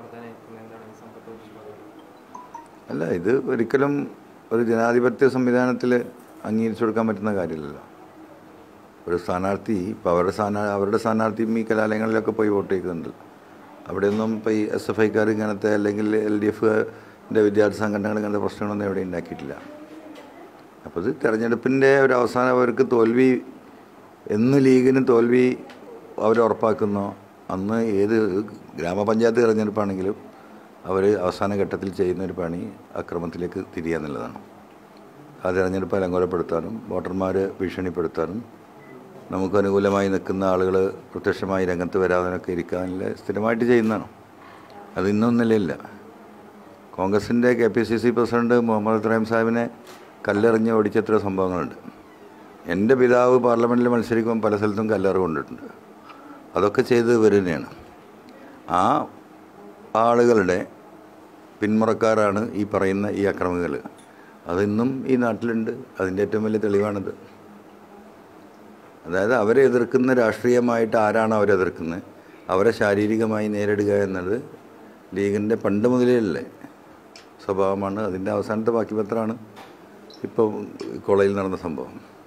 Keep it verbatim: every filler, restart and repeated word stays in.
അല്ല, ഇത് ഒരിക്കലും ഒരു ജനാധിപത്യ സംവിധാനത്തിൽ അംഗീകരിച്ചു കൊടുക്കാൻ പറ്റുന്ന കാര്യമില്ലല്ലോ. ഒരു സ്ഥാനാർത്ഥി ഇപ്പോൾ അവരുടെ സ്ഥാനാ അവരുടെ സ്ഥാനാർത്ഥിയും ഈ കലാലയങ്ങളിലൊക്കെ പോയി വോട്ട് ചെയ്യുന്നുണ്ട്. അവിടെയൊന്നും ഇപ്പോൾ ഈ എസ് എഫ് ഐക്കാർ ഇങ്ങനത്തെ അല്ലെങ്കിൽ എൽ ഡി എഫിൻ്റെ വിദ്യാർത്ഥി സംഘടനകൾ ഇങ്ങനത്തെ പ്രശ്നങ്ങളൊന്നും എവിടെ ഉണ്ടാക്കിയിട്ടില്ല. അപ്പോൾ ഇത് തെരഞ്ഞെടുപ്പിൻ്റെ ഒരു അവസാനം അവർക്ക് തോൽവി എന്ന് ലീഗിന് തോൽവി അവർ ഉറപ്പാക്കുന്നോ അന്ന് ഏത് ഗ്രാമപഞ്ചായത്ത് തിരഞ്ഞെടുപ്പാണെങ്കിലും അവർ അവസാന ഘട്ടത്തിൽ ചെയ്യുന്നൊരു പണി അക്രമത്തിലേക്ക് തിരിയുക എന്നുള്ളതാണ്. ആ തിരഞ്ഞെടുപ്പ് അലങ്കോലപ്പെടുത്താനും വോട്ടർമാരെ ഭീഷണിപ്പെടുത്താനും നമുക്ക് അനുകൂലമായി നിൽക്കുന്ന ആളുകൾ പ്രത്യക്ഷമായി രംഗത്ത് വരാതിനൊക്കെ ഇരിക്കാനുള്ള സ്ഥിരമായിട്ട് ചെയ്യുന്നതാണ്. അത് ഇന്നും നിലയില്ല. കോൺഗ്രസിൻ്റെ K P C C president Muhammad Ibrahim സാഹിബിനെ കല്ലെറിഞ്ഞ് ഓടിച്ച എത്ര സംഭവങ്ങളുണ്ട്. എൻ്റെ പിതാവ് പാർലമെൻറ്റിൽ മത്സരിക്കുമ്പോൾ പല സ്ഥലത്തും കല്ലെറി കൊണ്ടിട്ടുണ്ട്. അതൊക്കെ ചെയ്ത് ഇവർ തന്നെയാണ്. ആ ആളുകളുടെ പിന്മുറക്കാരാണ് ഈ പറയുന്ന ഈ അക്രമികൾ. അതിന്നും ഈ നാട്ടിലുണ്ട്. അതിൻ്റെ ഏറ്റവും വലിയ തെളിവാണിത്. അതായത് അവരെ എതിർക്കുന്ന രാഷ്ട്രീയമായിട്ട് ആരാണ് അവരെ എതിർക്കുന്നത് അവരെ ശാരീരികമായി നേരിടുക എന്നത് ലീഗിൻ്റെ പണ്ട് മുതലേ സ്വഭാവമാണ്. അതിൻ്റെ അവസാനത്തെ ബാക്കിപത്രമാണ് ഇപ്പോൾ കോളേജിൽ നടന്ന സംഭവം.